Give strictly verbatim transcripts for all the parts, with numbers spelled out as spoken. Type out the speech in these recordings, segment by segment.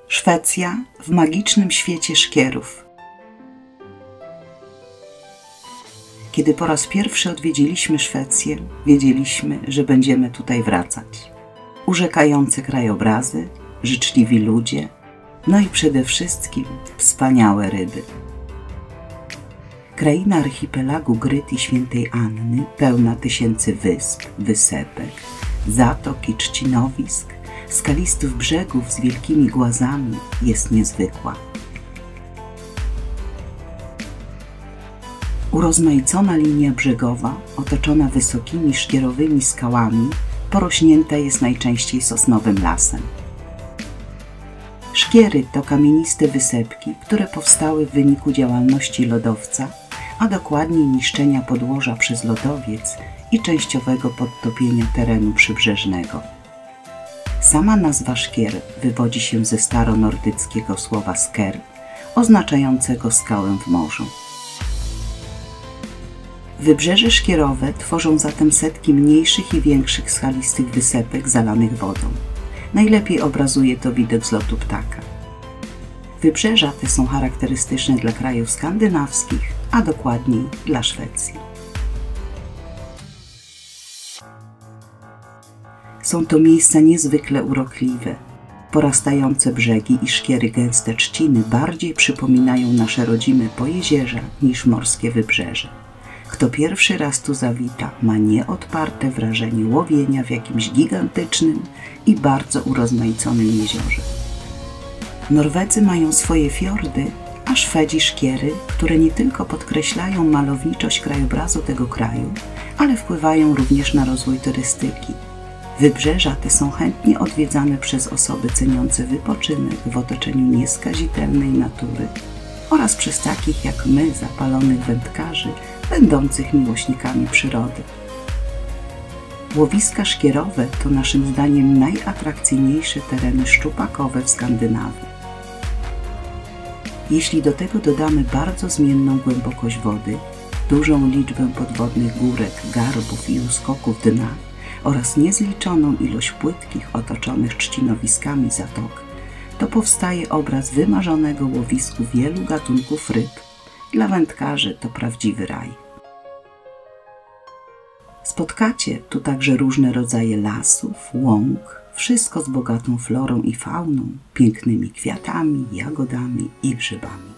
Szwecja w magicznym świecie szkierów. Kiedy po raz pierwszy odwiedziliśmy Szwecję, wiedzieliśmy, że będziemy tutaj wracać. Urzekające krajobrazy, życzliwi ludzie, no i przede wszystkim wspaniałe ryby. Kraina archipelagu Gryt i Świętej Anny, pełna tysięcy wysp, wysepek, zatok i trzcinowisk, skalistych brzegów z wielkimi głazami, jest niezwykła. Urozmaicona linia brzegowa, otoczona wysokimi szkierowymi skałami, porośnięta jest najczęściej sosnowym lasem. Szkiery to kamieniste wysepki, które powstały w wyniku działalności lodowca, a dokładniej niszczenia podłoża przez lodowiec i częściowego podtopienia terenu przybrzeżnego. Sama nazwa szkier wywodzi się ze staronordyckiego słowa sker, oznaczającego skałę w morzu. Wybrzeże szkierowe tworzą zatem setki mniejszych i większych skalistych wysepek zalanych wodą. Najlepiej obrazuje to widok z lotu ptaka. Wybrzeża te są charakterystyczne dla krajów skandynawskich, a dokładniej dla Szwecji. Są to miejsca niezwykle urokliwe. Porastające brzegi i szkiery gęste trzciny bardziej przypominają nasze rodzime Pojezierza niż morskie wybrzeże. Kto pierwszy raz tu zawita, ma nieodparte wrażenie łowienia w jakimś gigantycznym i bardzo urozmaiconym jeziorze. Norwedzy mają swoje fiordy, a Szwedzi szkiery, które nie tylko podkreślają malowniczość krajobrazu tego kraju, ale wpływają również na rozwój turystyki. Wybrzeża te są chętnie odwiedzane przez osoby ceniące wypoczynek w otoczeniu nieskazitelnej natury oraz przez takich jak my, zapalonych wędkarzy, będących miłośnikami przyrody. Łowiska szkierowe to naszym zdaniem najatrakcyjniejsze tereny szczupakowe w Skandynawii. Jeśli do tego dodamy bardzo zmienną głębokość wody, dużą liczbę podwodnych górek, garbów i uskoków dna oraz niezliczoną ilość płytkich otoczonych trzcinowiskami zatok, to powstaje obraz wymarzonego łowisku wielu gatunków ryb. Dla wędkarzy to prawdziwy raj. Spotkacie tu także różne rodzaje lasów, łąk, wszystko z bogatą florą i fauną, pięknymi kwiatami, jagodami i grzybami.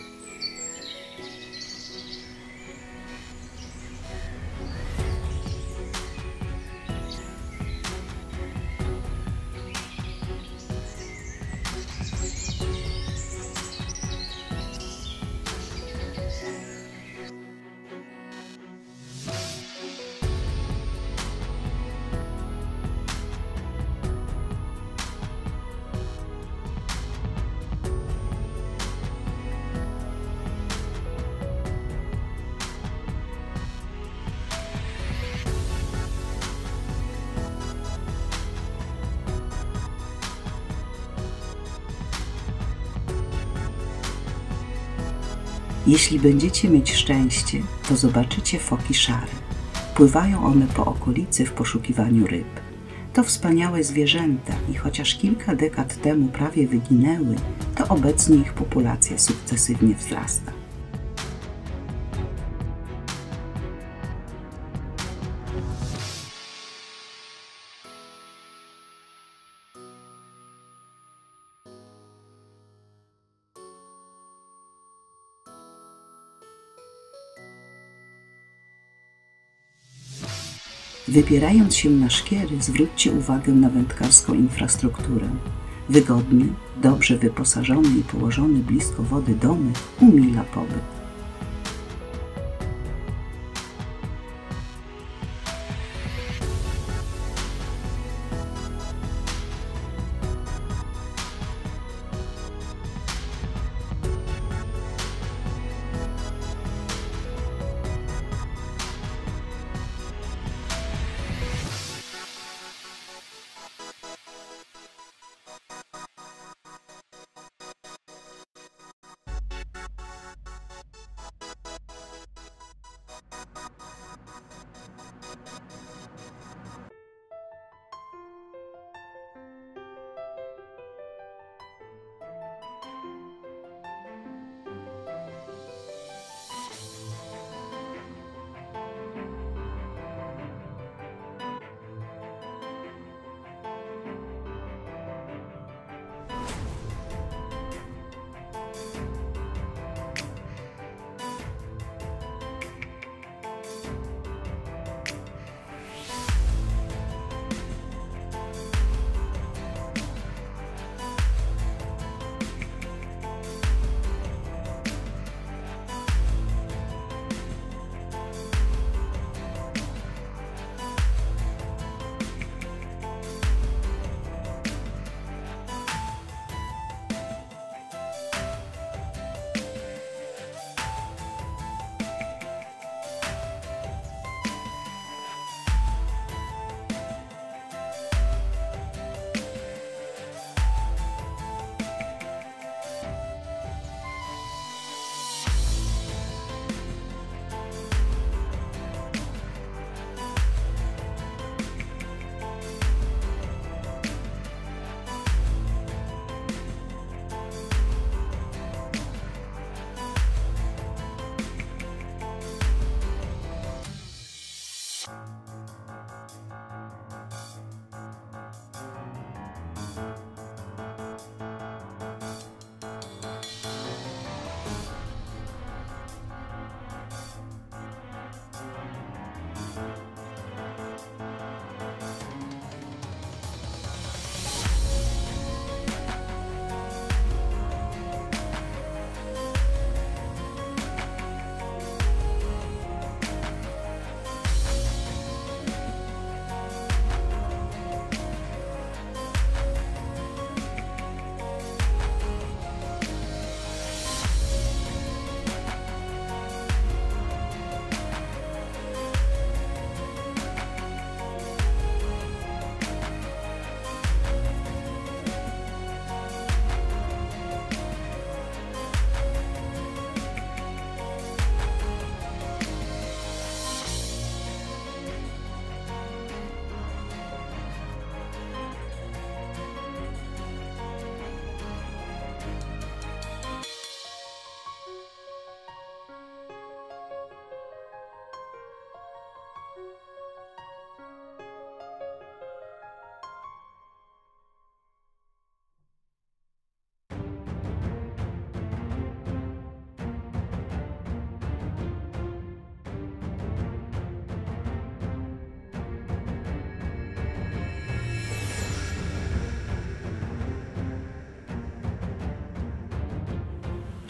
Jeśli będziecie mieć szczęście, to zobaczycie foki szare. Pływają one po okolicy w poszukiwaniu ryb. To wspaniałe zwierzęta i chociaż kilka dekad temu prawie wyginęły, to obecnie ich populacja sukcesywnie wzrasta. Wybierając się na szkiery, zwróćcie uwagę na wędkarską infrastrukturę. Wygodny, dobrze wyposażony i położony blisko wody domek umila pobyt.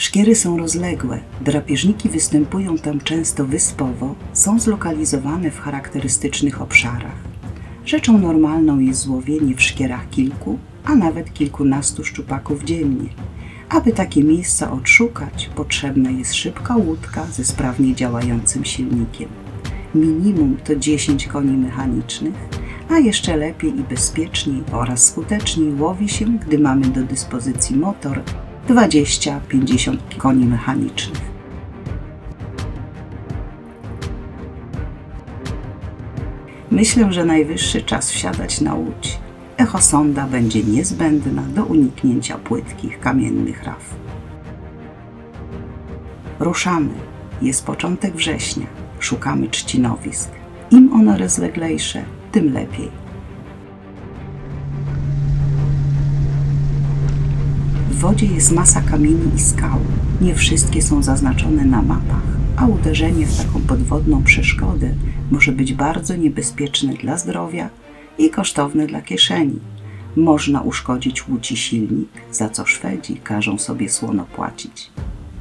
Szkiery są rozległe, drapieżniki występują tam często wyspowo, są zlokalizowane w charakterystycznych obszarach. Rzeczą normalną jest złowienie w szkierach kilku, a nawet kilkunastu szczupaków dziennie. Aby takie miejsca odszukać, potrzebna jest szybka łódka ze sprawnie działającym silnikiem. Minimum to dziesięć koni mechanicznych, a jeszcze lepiej i bezpieczniej oraz skuteczniej łowi się, gdy mamy do dyspozycji motor dwadzieścia do pięćdziesięciu koni mechanicznych. Myślę, że najwyższy czas wsiadać na łódź. Echosonda będzie niezbędna do uniknięcia płytkich, kamiennych raf. Ruszamy. Jest początek września. Szukamy trzcinowisk. Im one rozleglejsze, tym lepiej. W wodzie jest masa kamieni i skał. Nie wszystkie są zaznaczone na mapach, a uderzenie w taką podwodną przeszkodę może być bardzo niebezpieczne dla zdrowia i kosztowne dla kieszeni. Można uszkodzić łódź i silnik, za co Szwedzi każą sobie słono płacić.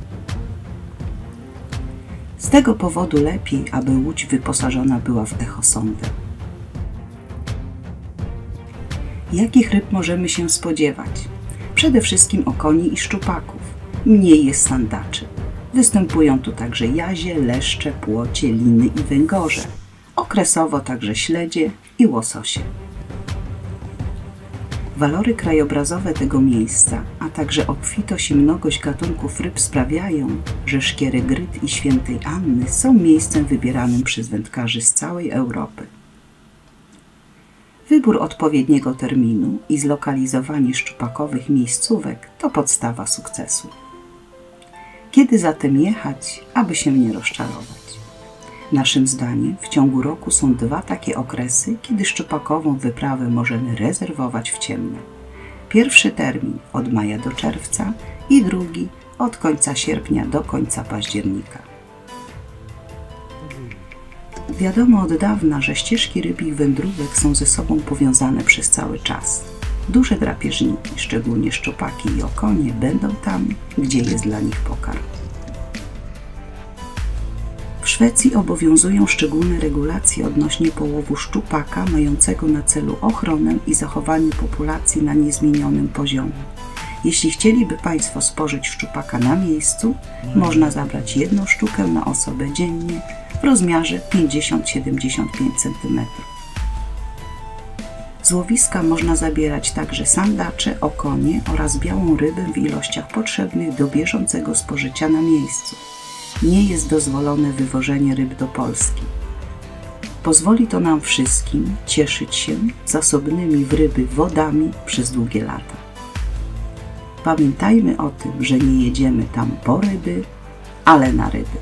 Z tego powodu lepiej, aby łódź wyposażona była w echosondę. Jakich ryb możemy się spodziewać? Przede wszystkim okoni i szczupaków. Mniej jest sandaczy. Występują tu także jazie, leszcze, płocie, liny i węgorze. Okresowo także śledzie i łososie. Walory krajobrazowe tego miejsca, a także obfitość i mnogość gatunków ryb sprawiają, że szkiery Gryt i Świętej Anny są miejscem wybieranym przez wędkarzy z całej Europy. Wybór odpowiedniego terminu i zlokalizowanie szczupakowych miejscówek to podstawa sukcesu. Kiedy zatem jechać, aby się nie rozczarować? Naszym zdaniem w ciągu roku są dwa takie okresy, kiedy szczupakową wyprawę możemy rezerwować w ciemno. Pierwszy termin od maja do czerwca i drugi od końca sierpnia do końca października. Wiadomo od dawna, że ścieżki rybich wędrówek są ze sobą powiązane przez cały czas. Duże drapieżniki, szczególnie szczupaki i okonie, będą tam, gdzie jest dla nich pokarm. W Szwecji obowiązują szczególne regulacje odnośnie połowu szczupaka, mającego na celu ochronę i zachowanie populacji na niezmienionym poziomie. Jeśli chcieliby Państwo spożyć szczupaka na miejscu, można zabrać jedną sztukę na osobę dziennie w rozmiarze pięćdziesiąt do siedemdziesięciu pięciu centymetrów. Z łowiska można zabierać także sandacze, okonie oraz białą rybę w ilościach potrzebnych do bieżącego spożycia na miejscu. Nie jest dozwolone wywożenie ryb do Polski. Pozwoli to nam wszystkim cieszyć się zasobnymi w ryby wodami przez długie lata. Pamiętajmy o tym, że nie jedziemy tam po ryby, ale na ryby.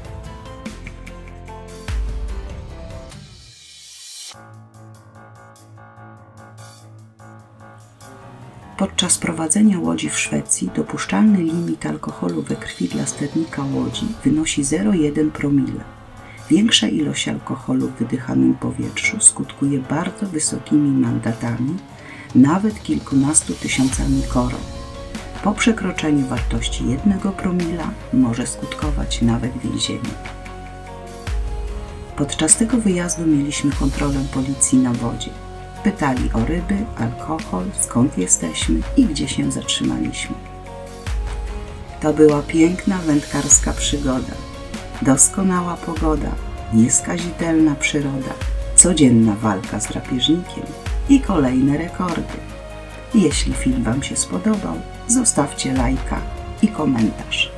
Podczas prowadzenia łodzi w Szwecji dopuszczalny limit alkoholu we krwi dla sternika łodzi wynosi zero przecinek jeden promila. Większa ilość alkoholu w wydychanym powietrzu skutkuje bardzo wysokimi mandatami, nawet kilkunastu tysiącami koron. Po przekroczeniu wartości jednego promila może skutkować nawet więzieniem. Podczas tego wyjazdu mieliśmy kontrolę policji na wodzie. Pytali o ryby, alkohol, skąd jesteśmy i gdzie się zatrzymaliśmy. To była piękna wędkarska przygoda, doskonała pogoda, nieskazitelna przyroda, codzienna walka z drapieżnikiem i kolejne rekordy. Jeśli film Wam się spodobał, zostawcie lajka i komentarz.